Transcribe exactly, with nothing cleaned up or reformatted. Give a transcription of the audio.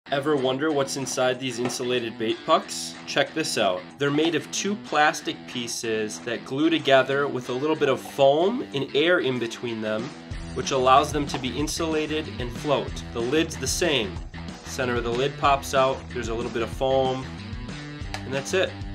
Ever wonder what's inside these insulated bait pucks? Check this out. They're made of two plastic pieces that glue together with a little bit of foam and air in between them, which allows them to be insulated and float. The lid's the same. Center of the lid pops out, there's a little bit of foam, and that's it.